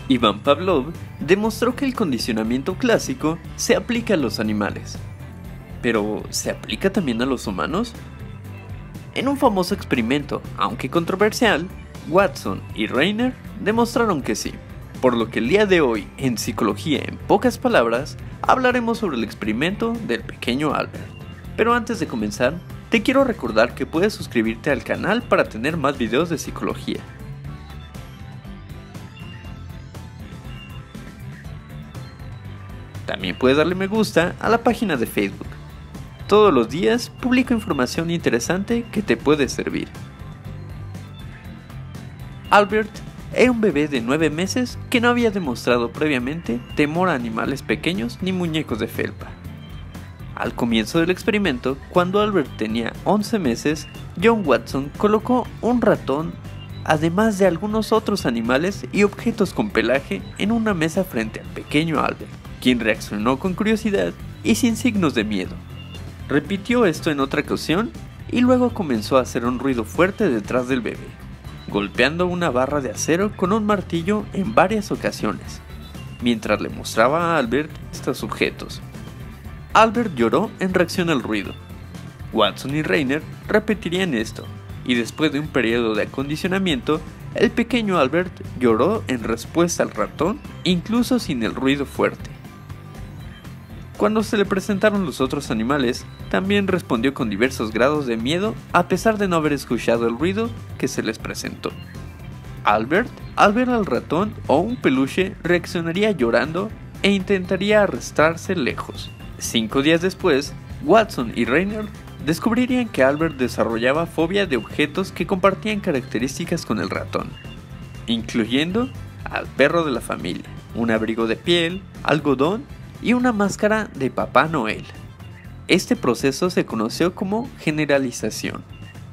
Iván Pavlov demostró que el condicionamiento clásico se aplica a los animales. ¿Pero se aplica también a los humanos? En un famoso experimento, aunque controversial, Watson y Reiner demostraron que sí. Por lo que el día de hoy, en Psicología en pocas palabras, hablaremos sobre el experimento del pequeño Albert. Pero antes de comenzar, te quiero recordar que puedes suscribirte al canal para tener más videos de psicología. También puedes darle me gusta a la página de Facebook. Todos los días publico información interesante que te puede servir. Albert era un bebé de 9 meses que no había demostrado previamente temor a animales pequeños ni muñecos de felpa. Al comienzo del experimento, cuando Albert tenía 11 meses, John Watson colocó un ratón, además de algunos otros animales y objetos con pelaje, en una mesa frente al pequeño Albert, quien reaccionó con curiosidad y sin signos de miedo. Repitió esto en otra ocasión y luego comenzó a hacer un ruido fuerte detrás del bebé, golpeando una barra de acero con un martillo en varias ocasiones, mientras le mostraba a Albert estos objetos. Albert lloró en reacción al ruido. Watson y Reiner repetirían esto, y después de un periodo de acondicionamiento, el pequeño Albert lloró en respuesta al ratón, incluso sin el ruido fuerte. Cuando se le presentaron los otros animales, también respondió con diversos grados de miedo a pesar de no haber escuchado el ruido que se les presentó. Albert, al ver al ratón o un peluche, reaccionaría llorando e intentaría arrastrarse lejos. 5 días después, Watson y Reiner descubrirían que Albert desarrollaba fobia de objetos que compartían características con el ratón, incluyendo al perro de la familia, un abrigo de piel, algodón y una máscara de Papá Noel. Este proceso se conoció como generalización.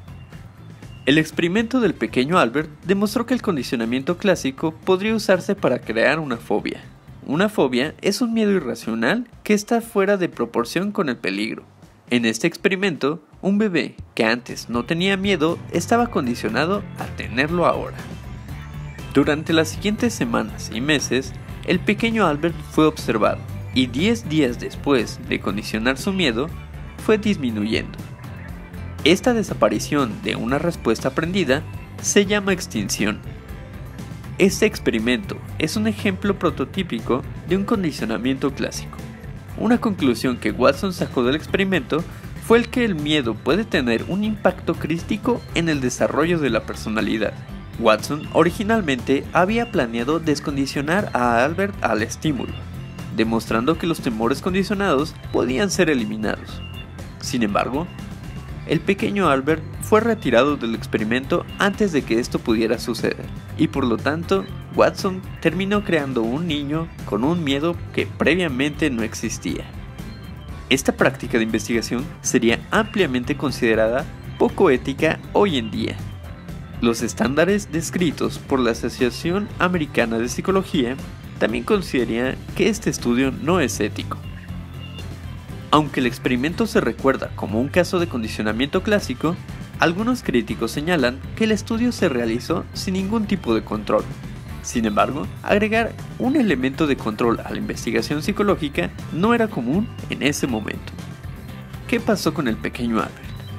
El experimento del pequeño Albert demostró que el condicionamiento clásico podría usarse para crear una fobia. Una fobia es un miedo irracional que está fuera de proporción con el peligro. En este experimento, un bebé que antes no tenía miedo estaba condicionado a tenerlo ahora. Durante las siguientes semanas y meses, el pequeño Albert fue observado y 10 días después de condicionar su miedo, fue disminuyendo. Esta desaparición de una respuesta aprendida se llama extinción. Este experimento es un ejemplo prototípico de un condicionamiento clásico. Una conclusión que Watson sacó del experimento fue el que el miedo puede tener un impacto crítico en el desarrollo de la personalidad. Watson originalmente había planeado descondicionar a Albert al estímulo, demostrando que los temores condicionados podían ser eliminados. Sin embargo, el pequeño Albert fue retirado del experimento antes de que esto pudiera suceder, y por lo tanto, Watson terminó creando un niño con un miedo que previamente no existía. Esta práctica de investigación sería ampliamente considerada poco ética hoy en día. Los estándares descritos por la Asociación Americana de Psicología también consideraría que este estudio no es ético. Aunque el experimento se recuerda como un caso de condicionamiento clásico, algunos críticos señalan que el estudio se realizó sin ningún tipo de control. Sin embargo, agregar un elemento de control a la investigación psicológica no era común en ese momento. ¿Qué pasó con el pequeño Albert?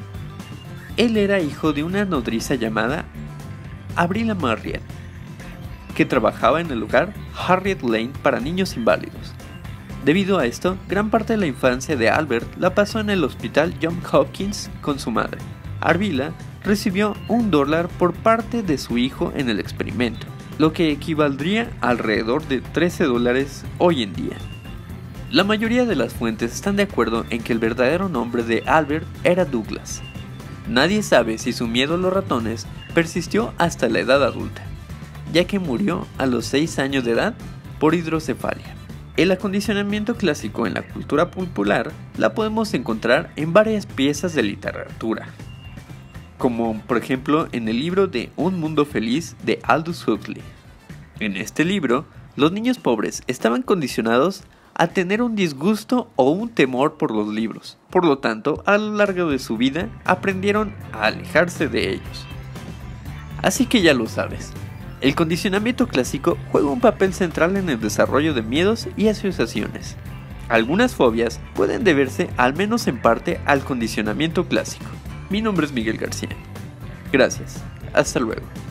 Él era hijo de una nodriza llamada Avril Marriott, que trabajaba en el hogar Harriet Lane para niños inválidos. Debido a esto, gran parte de la infancia de Albert la pasó en el hospital Johns Hopkins con su madre. Arvila recibió $1 por parte de su hijo en el experimento, lo que equivaldría a alrededor de $13 hoy en día. La mayoría de las fuentes están de acuerdo en que el verdadero nombre de Albert era Douglas. Nadie sabe si su miedo a los ratones persistió hasta la edad adulta, ya que murió a los 6 años de edad por hidrocefalia. El acondicionamiento clásico en la cultura popular la podemos encontrar en varias piezas de literatura, como por ejemplo en el libro de Un Mundo Feliz de Aldous Huxley. En este libro, los niños pobres estaban condicionados a tener un disgusto o un temor por los libros, por lo tanto, a lo largo de su vida aprendieron a alejarse de ellos. Así que ya lo sabes, El condicionamiento clásico juega un papel central en el desarrollo de miedos y asociaciones. Algunas fobias pueden deberse, al menos en parte, al condicionamiento clásico. Mi nombre es Miguel García. Gracias. Hasta luego.